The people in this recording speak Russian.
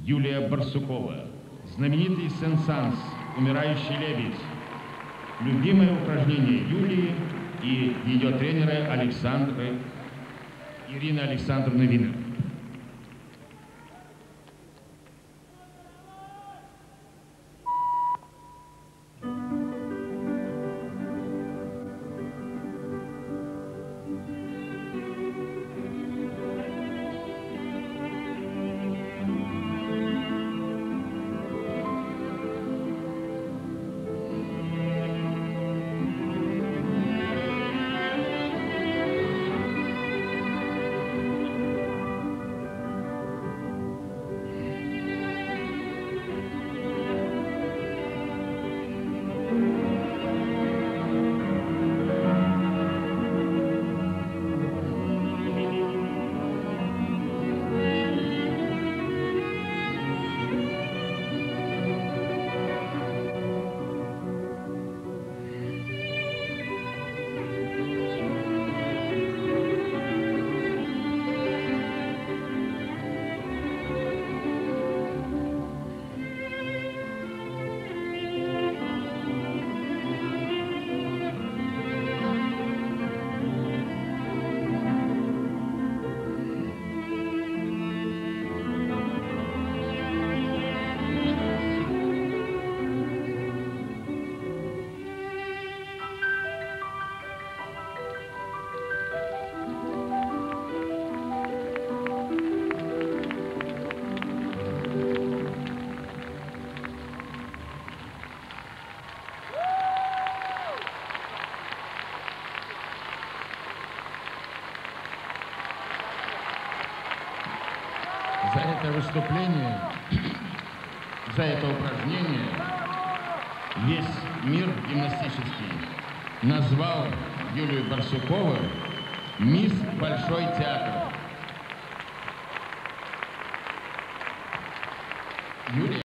Юлия Барсукова, знаменитый Saint-Saëns, умирающий лебедь. Любимое упражнение Юлии и ее тренера Ирины Александровны Винер. За это выступление, за это упражнение весь мир гимнастический назвал Юлию Барсукову «Мисс Большой театр».